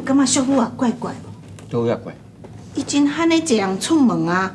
感觉叔母啊怪怪无？ 都遐怪。 伊真罕尼一人出门啊，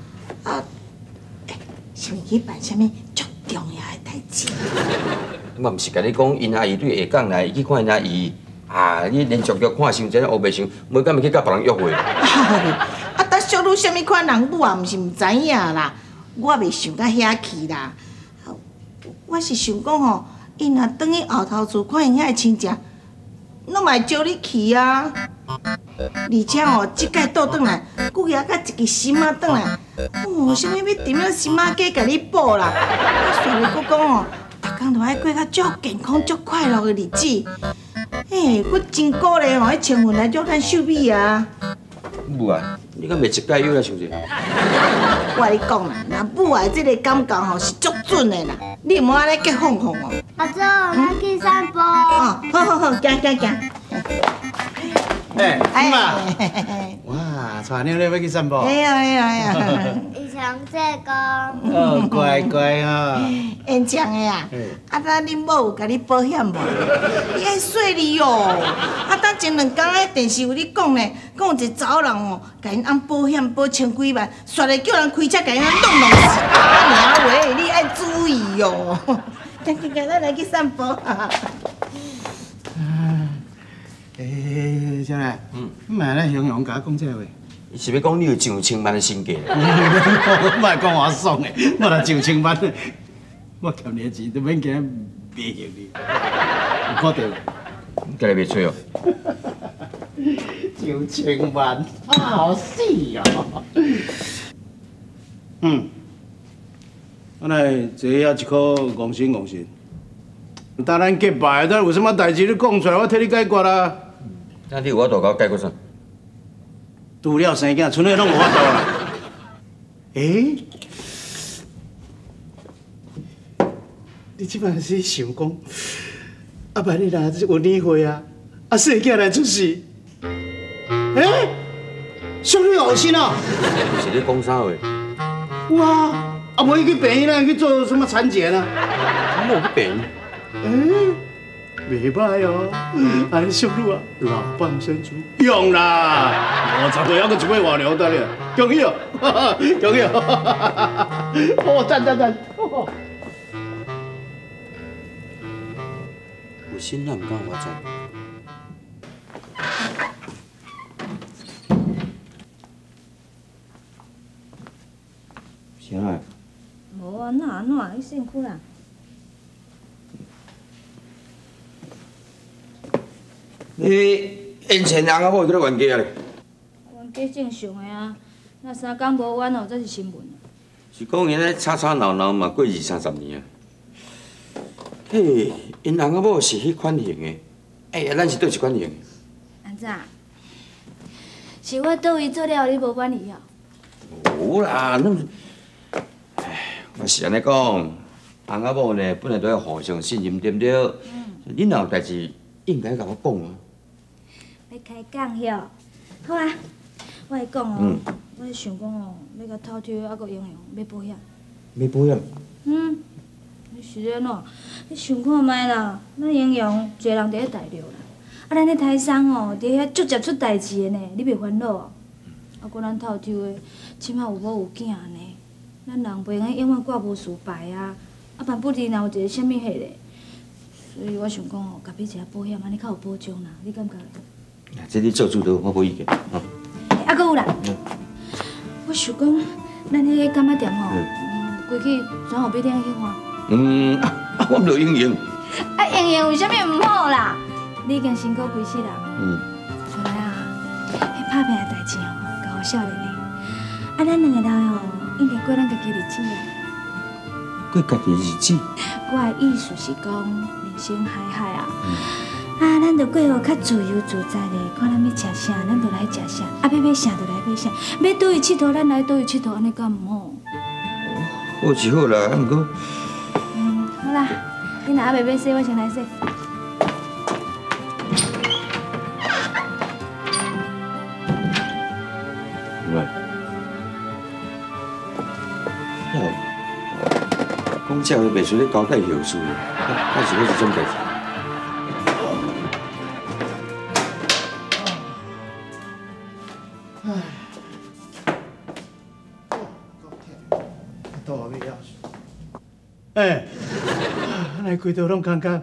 是毋去办啥物足重要的代志？ 我毋是甲你讲，因阿姨对下港来去看因阿姨，你连续剧看伤真黑白伤，无敢咪去甲别人约会。 但小女啥物款人母啊，毋是毋知影啦，我袂想到遐去啦。我是想讲吼，伊若转去后头厝看因遐亲戚，拢嘛会招你去啊。而且哦，即届倒转来，骨牙甲一支心仔转来，啥物要点了心仔价甲你补啦？煞咧佫讲哦，逐工都爱过较足健康、足快乐的日子。佫真鼓励吼，迄千份来约咱秀美啊。 母啊，你敢袂一解约来想者？ 我甲你讲啦，若母爱即个感觉吼是足准的啦，你毋好安尼结哄哄哦。 阿祖，咱去散步。 好，行。 妈，哇，带妞妞要去散步。 哎呀。 以前这讲。 哦，乖哈。 演讲的啊，等恁某有甲你保险无？你爱说你哦。等前2天咧电视有你讲咧，讲有一个查某人哦，甲因按保险保千几万，煞来叫人开车甲因弄死。娘喂，你爱注意哦。行，咱来去散步。 将来，你莫咧形容甲我讲这话。 伊是要讲你有上千万的身价。 莫讲我爽的，我若上千万，我欠你的钱都免惊卖行你，有可能？ 今日袂吹哦。 上千万，好死哦！我来坐遐一颗戆神。当咱结拜，咱有啥物代志你讲出来，我替你解决啊。 那你有法度甲我解决啥？ 除了生囝，剩的拢无法度啦。你即摆是想讲，万一若有年岁啊，生囝来出事，属你后生啊？ 是你讲啥话？ 有啊，无伊去病院去做什么产检啊？ 我冇去病。 袂歹哦，安淑女啊，老蚌生珠用啦，50岁还阁一尾外娘等你，恭喜哦，恭喜哦！哦，赞！ 有心咱唔敢我赞。啥啊？ 无安怎，你辛苦啦。 你演前人啊，某叫你冤家咧？ 冤家正常的啊，那3天无冤哦，才是新闻。 是讲因咧吵吵闹闹嘛，过20-30年啊。嘿，因翁仔某是迄款型的，咱是倒一款型的？ 安怎？是我倒位做了，你无满意哦？ 无啦，我是安尼讲，翁仔某呢本来都要互相信任，对不对？恁若有代志，应该甲我讲啊。 要开讲哟，好啊，我会讲哦。我是想讲哦，要甲头条还阁用买保险。 买保险？ 你是咧喏？你想看卖啦，咱英雄一个人伫咧大陆啦，咱咧台商哦，伫遐足接出代志的呢，你袂烦恼哦？搁咱头条的，即马有某有囝呢，咱人袂用永远挂无事牌啊，万不离若有一个啥物迄个，所以我想讲哦，甲买一下保险，安尼较有保障啦，你感觉？ 这你做主导，我无意见。 搁有啦，我想讲，咱迄个干仔店吼，规矩转后必定去换。 我唔着应用。 应用为啥物唔好啦？你已经辛苦几世人。出来啊，迄拍拼的代志吼，交互少年的。咱2个人吼，应该过咱家己日子啊。 过家己日子？ 我的意思是讲，人生海啊。咱着过吼较自由自在的，看咱要食啥，咱就来食啥；要买啥就来买啥。要倒位佚佗，咱来倒位佚佗，安尼敢唔好？ 好是好啦，毋过。 好啦，你若还袂要洗，我先来洗。 喂，讲这话袂输咧交代后事，那是我一种代志。 哎，来规道拢空空，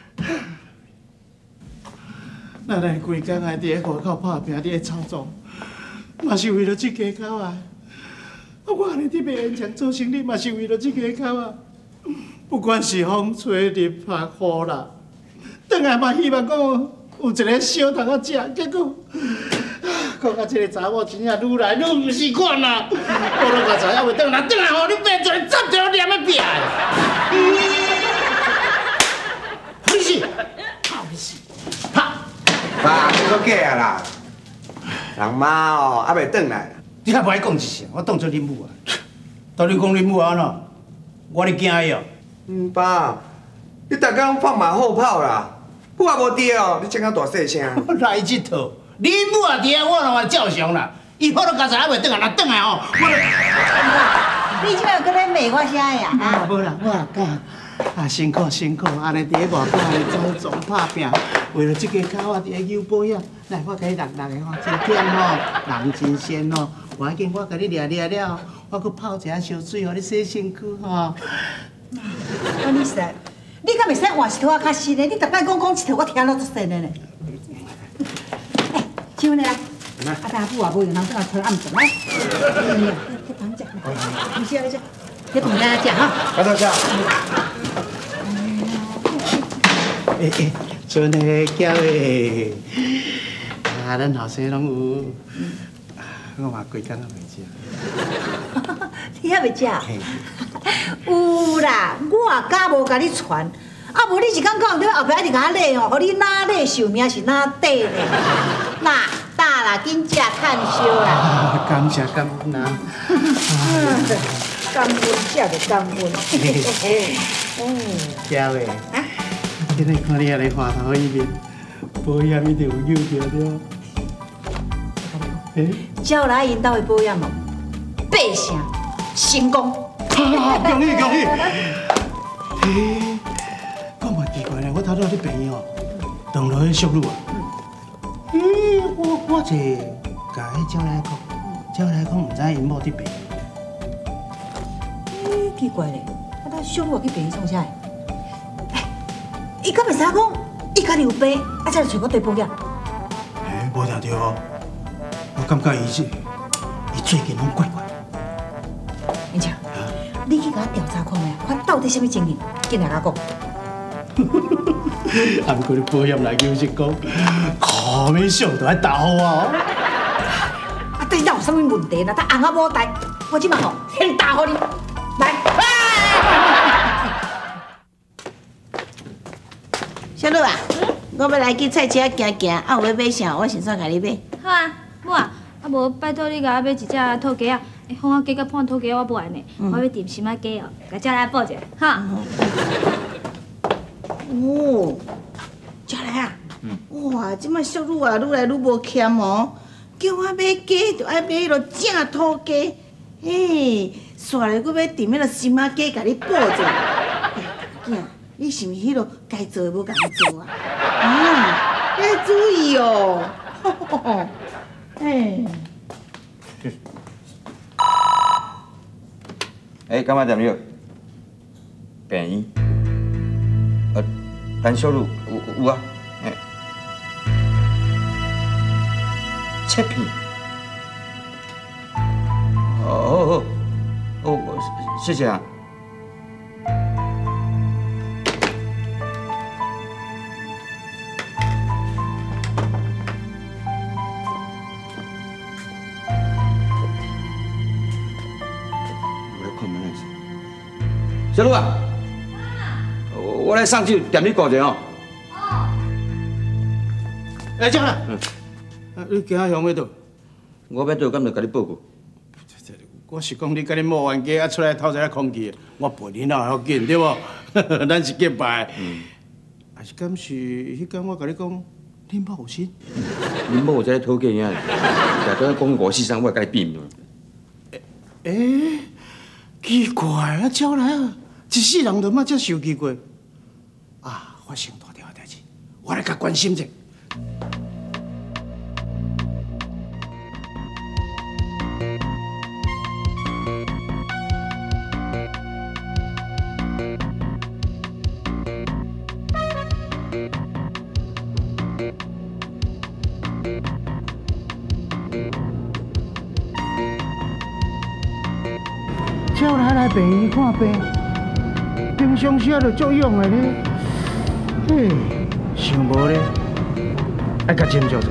咱来规工啊，伫咧外口打拼，伫咧操作，嘛是为了这家口啊！我安尼伫卖烟肠做生意，嘛是为了这家口啊！不管是风吹日晒雨啦，转来嘛希望讲有一个小通啊食，结果。讲到这个查某真正愈来愈唔是款啦！我都甲知影袂转来，转来吼你变做十条念的病。你是，好你是，哈！ 爸，你搁假啊啦！人妈哦，还袂转来。 你还不爱讲一声，我当作恁母啊！到底讲恁母安怎？我咧惊伊哦。 爸，你逐工放马后炮啦，我也无对哦，你真敢大细声。 我来这套。恁母啊，伫啊，我拢嘛照常啦。伊好都家己还袂转来，若转来吼，我你即摆搁咧骂我啥呀？ 啊，无啦，我也讲，啊辛苦辛苦，安尼伫咧外口安尼走总拍拼，为了这个口啊，伫咧求保养。来，我甲你录个吼，真忝吼，人真鲜吼。我要紧，我甲你掠了，我搁泡一下烧水，互你洗身躯吼。 我你说，你敢袂使换一套啊较新的？你逐摆讲一套，我听了足神的呢。请问你来，啊，大夫啊，无用，人正来吹暗钟来。去房食，你吃你吃，去房间食哈。 快到下。 春的叫的，啊，咱后生拢有，我嘛规工也袂食。 你还袂食？有啦，我假无甲你传，啊无你是讲讲对后壁一直甲我累吼，互你哪累寿命是哪短咧？那大啦，紧食趁烧啦。 感谢感恩啊！ 感恩食就感恩。 叫的，今日看你安尼花头一面，保险一定有救着了。 招来因兜的保险哦，8成成功。 恭喜恭喜！讲嘛奇怪咧，我头拄你朋友动落去宿女啊。我是甲迄招来讲，唔知因某伫病。 奇怪咧，啊，他小我去病院创啥？伊敢袂使讲，伊家己有病，啊，才来找我对保险。 无听着哦，我感觉伊最近拢怪怪。 明强，你去甲我调查看觅，看到底什么情形，紧来甲我讲。 啊，不过你保险来求是讲，靠面上都爱打好啊！ 啊，对，哪有啥物问题啦？他红啊无代，我即马吼先打好你，来。小露啊，我要来去菜市仔行行，啊，有要买啥？我先煞甲你买。 好啊，母啊，啊无拜托你甲我买一只土鸡啊，放啊鸡甲胖土鸡我不爱呢，我要点心仔鸡哦，甲叫来报一下，哈。 哦，佳来啊！哇，即摆小女啊，愈来愈无欠哦，叫我买鸡，就爱买迄落正土鸡，嘿，煞来佫要订迄落心仔鸡，甲你报者。囝，你是毋是迄落该做的无甲你做啊？啊，要注意哦。嘿。 干嘛点了？病院。陈小露有啊，切片。哦，谢谢啊。我来看门来是。小露啊。我来上去点你顾者哦。 来，进来。你今仔向要倒？ 我要倒，敢就甲你报告。 我是讲你甲你某冤家啊出来透一下空气，我陪你哪会要紧对无？咱是结拜。还是敢是迄天我甲你讲，恁某有心？ 恁某在讨价呀，大家讲543，我甲你变了。 奇怪啊，招来啊，一世人都莫遮受气过。啊，发生大条代志，我来甲关心者。 叫来病院看病，平常时就足勇的咧。嘿，想无咧，爱甲斟酌者。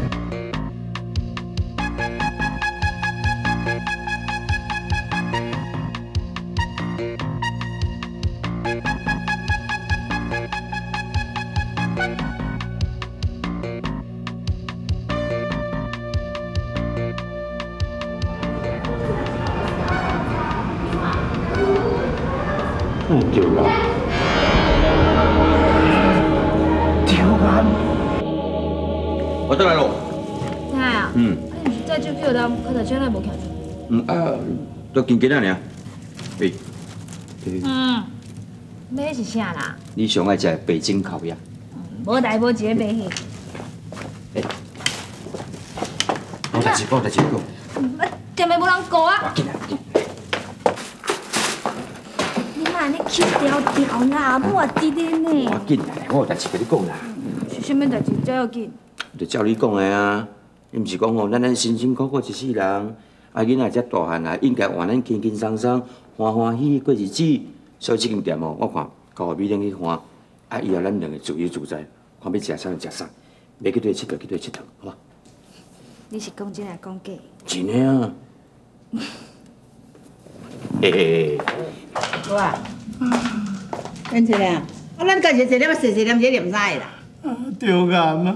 对啦。我倒来咯。 听啊？你毋是再招叫人，脚踏车哪无徛住？ 都今仔尔。喂。 买是啥啦？ 你上爱食北京烤鸭。 无代无志买去。 我代志讲， 店内无人顾啊！ 要紧啊！ 你莫安尼去调啦，我话滴滴呢。 要紧啊！我有代志跟你讲啦。 是啥物代志才要紧？ 就照你讲的啊，你毋是讲吼，咱辛辛苦苦一世人，囡仔才大汉啊，应该换咱轻轻松松、欢欢喜喜过日子。所以这间店哦，我看交美玲去看，以后咱两个自由自在，看要食啥就食啥，要去佗佚佗去佗佚佗，好吧？ 你是讲真还讲假？ 真的啊！嘿嘿。 哇，变出来啊！咱家己坐念细念这念啥的啦？ 着癌啊！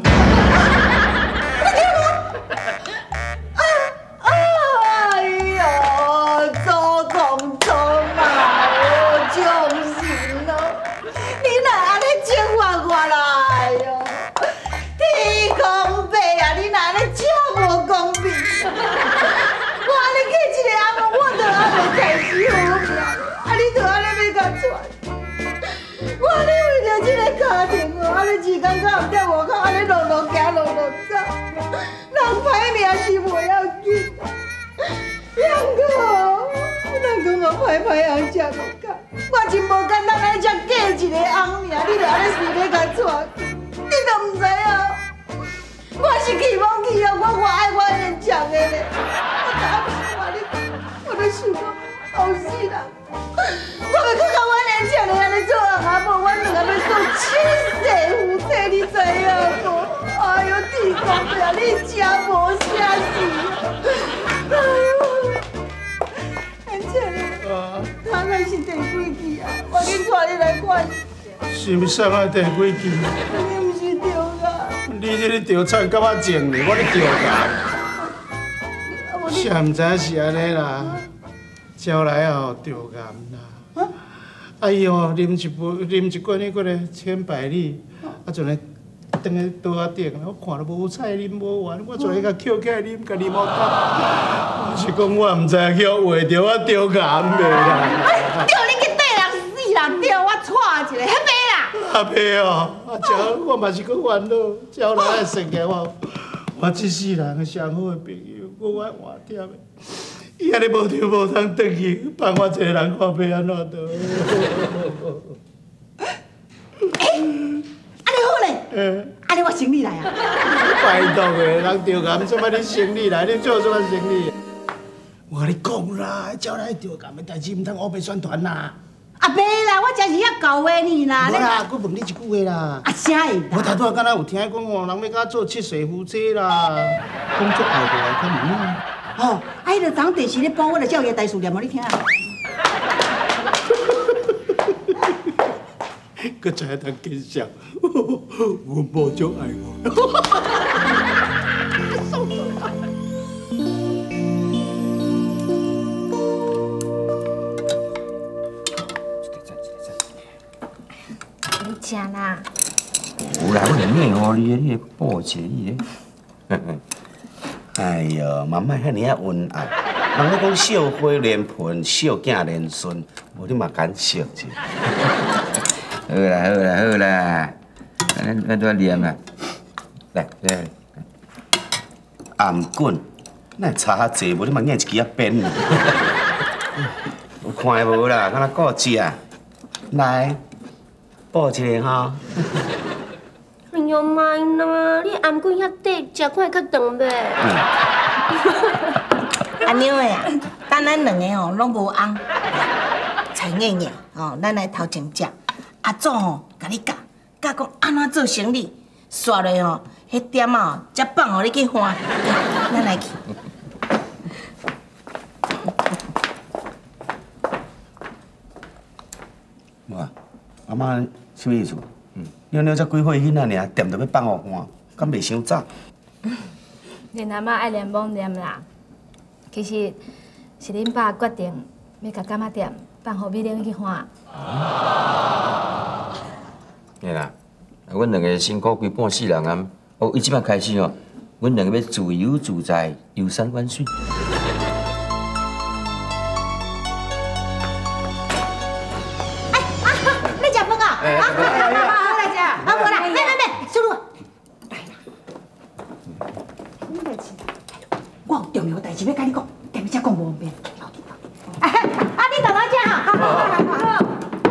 哎呦，周公公啊，我伤心咯！你哪安尼惩罚我啦？哎呦，天公伯啊，你哪安尼这无公平？我安尼嫁一个阿公，我着安尼在死好命，你着安尼要甲娶？我安尼为着这个家庭哦，安尼时间到后在外口安尼路路行路路走，人歹命是袂要紧。人讲我歹人食落甲，我真无简单安尼才嫁一个翁尔，你着安尼是要甲娶？你都毋知影，我是期望去啊，我偌爱我现场的咧。我昨昏话你，我都想讲后世人，我要搁甲我现场的安尼做阿母，阮两个要做七世夫妻，你知影无？哎呦，天公伯，你真无啥事啊！哎呦！他那是第几期啊？我紧带你来看。 是毋是啊？第几期？ 你毋是着啊？ 你这个着惨，敢我种呢？我咧着癌。谁毋知影是安尼啦？招来后着癌啦。哎呦，啉一罐迄个千百利，就来当个桌仔顶，我看到无菜啉无完，我就来甲捡起来啉，甲啉好干。是讲我毋知影去画着我着癌袂啦。 着你去缀人死人着我娶一个，迄边啦。 阿伯哦，招我嘛是搁烦恼，招来会生起我一世人的上好的朋友，我爱换点的。伊安尼无着无通转去，帮我一个人看要安怎着。 安尼好咧，安尼我生你来啊！ 拜托的，人着癌，怎么你生理来？你做什么生理？我甲你讲啦，招来着癌的代志，唔通乌白宣传啦。 啊袂啦，我才是遐搞话呢啦。 无啦，我问你一句话啦。 啊啥会啦？ 我头拄仔敢若有听讲哦，人要甲做七世夫妻啦，工作后头来看门啊。 哦，啊，迄个昨电视咧播，我就照伊大事念互你听啊。 佮知影通见笑，我无种爱我。 你食啦？ 有啦，我连买互你的，你个报纸你咧。 哎呦，妈莫遐尼啊恩爱，人咧讲笑花连盆，笑囝连孙，无你嘛敢笑者？ 好啦，咱拄仔念啦。来， 颔棍，咱差较济，无你嘛硬一支啊鞭。有看无啦？敢若顾食？来，报一个吼。 哎呦妈呐！你颔棍遐短，食看会较长呗。 安娘的啊，等咱两个哦拢无翁， 硬硬哦，咱来头前食。阿祖吼，甲你教讲安怎做生意，煞落吼，迄点啊，才放互你去花。咱来去。 哇，阿妈什么意思？娘娘才几岁囡仔尔，店就要放互换，敢袂伤早？ 恁阿妈爱念罔念啦，其实是恁爸决定要甲干妈店放互美玲去换。 嘿啦，阮两个辛苦规半世人啊，伊即摆开始哦，阮两个要自由自在、游山玩水。 你食饭啊？啊，好来食。啊，无啦，免，小路。什么代志？我有重要代志要甲你讲，踮遮讲无方便。你慢慢食哈。好。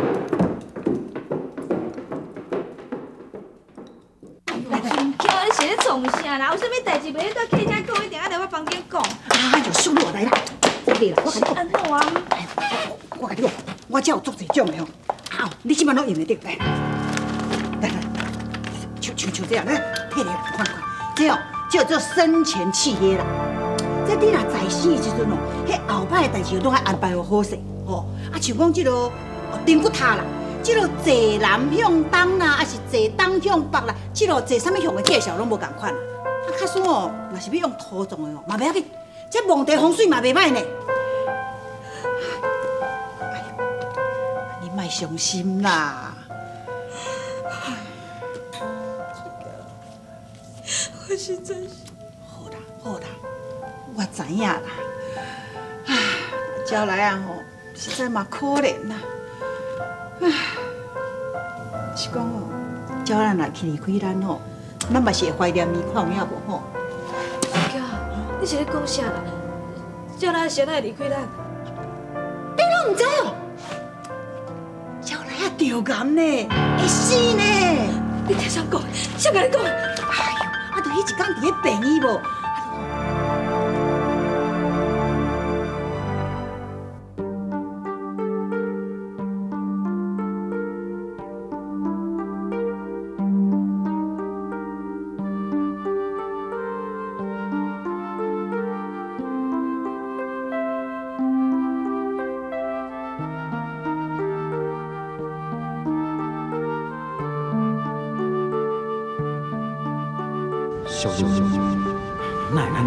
叫你是咧创啥啦？有啥物代志袂在客厅讲，一定爱来我房间讲。 哎呦，小路来啦，这里啦，我甲你安怎啊？ 我甲你讲，我这有足侪种的哦。啊，你即摆拢用得着来。来，像这样，来，摕来看看，这哦，叫做生前契约啦。这你若在世的时阵哦，迄后摆的代志拢爱安排好势，吼。啊，像讲这个丁骨塔啦，这个坐南向东啦，还是坐东向北啦，这个坐啥物向的介绍拢无共款啦。啊，较输哦，若是要用土种的哦，嘛袂要紧，这蒙地风水嘛袂歹呢。哎呀，你莫伤心啦。 我实在是。 好啦，我知影啦。唉，招来啊吼，实在嘛可怜啦。唉，是讲哦，招咱若去离开咱吼，咱嘛是会怀念你看有影无吼？ 哥，你是咧讲啥啦？叫咱谁来离开咱？ 你拢唔知哦？招来啊着癌呢，会死呢！ 你听啥讲？谁甲你讲？ 哎呦，啊，就迄一天伫咧病院无？ 小舅，奶奶。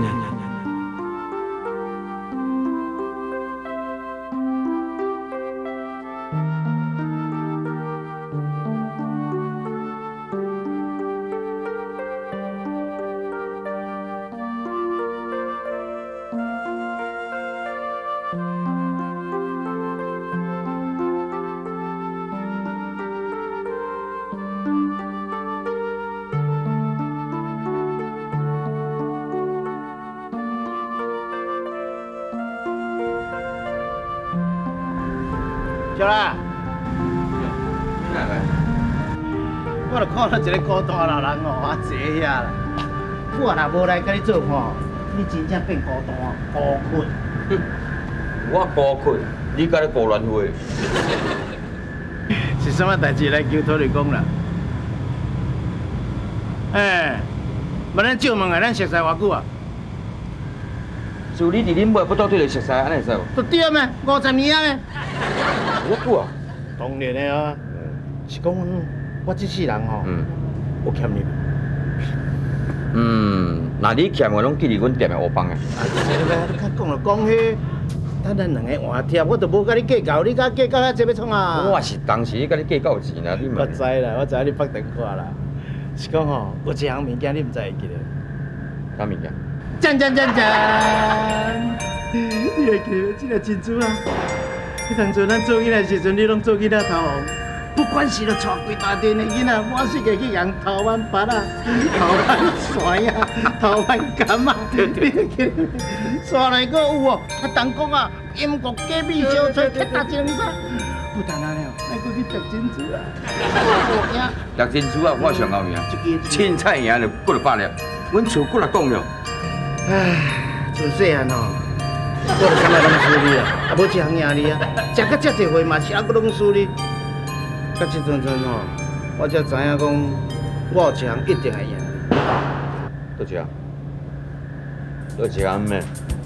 小啦，我就看到一个孤单老人哦，啊坐遐啦。我若无来甲你做吼，你真正变孤单孤困。 我孤困，你甲咧孤乱话。 是什么代志来求托你讲啦？哎，问咱借问下，咱熟识偌久啊？ 就你伫恁妹不倒对就熟识，安尼会使无？ 都对咩？50年啊咩？ 我久啊？ 当然的啊，是讲我这世人吼，有欠你。 那你欠我拢记伫阮店的黑帮的。 你较讲就讲迄，等咱两个换贴，我都无甲你计较，你甲计较遐济要创啊？ 我是当时甲你计较钱啦，你嘛。 我知啦，我知你北电话啦。是讲吼，有一项物件你毋知会记得？ 啥物件？ 赞！你会记得这个珍珠啊？迄当初咱做囡仔时阵，你拢做囡仔头红，不管是咧带几大阵的囡仔，满世界去养头挽拔啊，头挽山啊，头挽柑啊，你会记得？山内阁有哦，啊，东讲啊，英国假米烧菜铁大精啥？不但安尼哦，咱阁去摘珍珠啊！ 摘珍珠啊，我上后面，凊彩赢就几落百粒，阮厝几落栋了。 唉，从细汉哦， 我就啥物拢输你啦，啊，无一项赢你啊，食到遮济回嘛是还阁拢输你。到即阵吼，我才知影讲，我有一项一定会赢。 倒一项？倒一项咩？